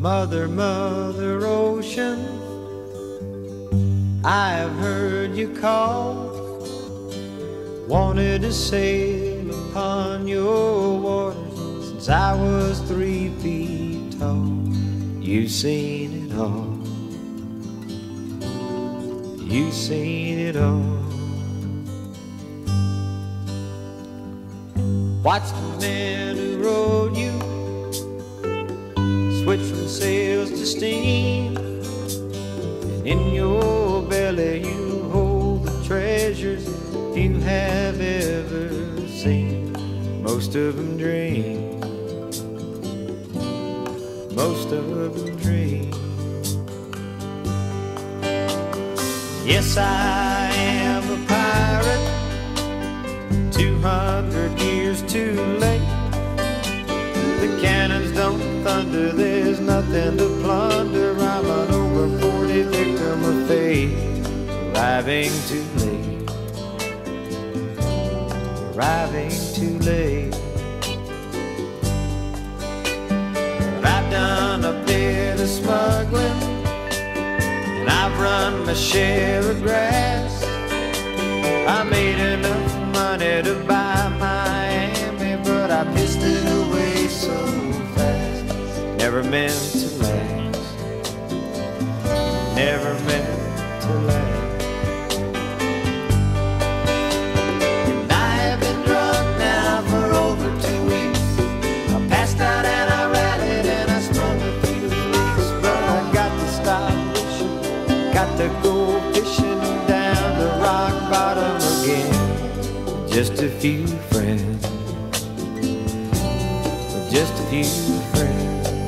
Mother, Mother Ocean, I have heard you call. Wanted to sail upon your waters since I was 3 feet tall. You've seen it all. You've seen it all. Watch the men who rode you switch from sails to steam, and in your belly you hold the treasures you have ever seen. Most of them dream, most of them dream. Yes, I am a pirate, 200 years too late. The cannons don't thunder, there's nothing to plunder. I'm an over 40 victim of fate, arriving too late, arriving too late. But I've done a bit of smuggling, and I've run my share of grass. I made enough money to buy Miami, but I pissed it away so fast. Never meant to last, never meant to last. And I have been drunk now for over 2 weeks. I passed out and I rallied and I smoked a few leaks, but I got to stop wishing, got to go fishing down the rock bottom again. Just a few friends, just a few friends.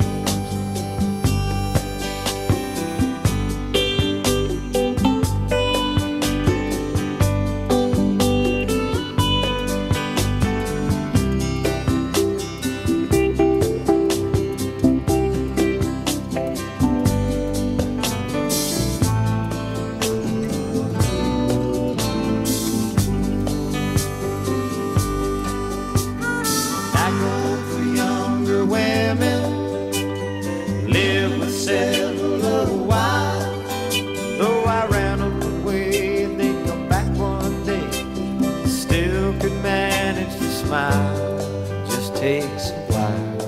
Just takes a while,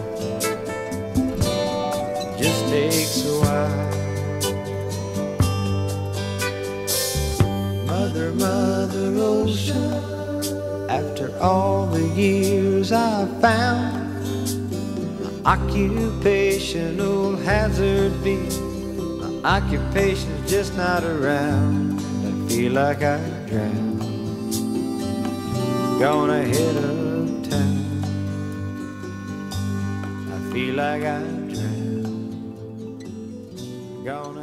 just takes a while. Mother, Mother Ocean, after all the years I've found, my occupational hazard be, my occupation's just not around. I feel like I drowned, gonna hit a feel like I drowned, gonna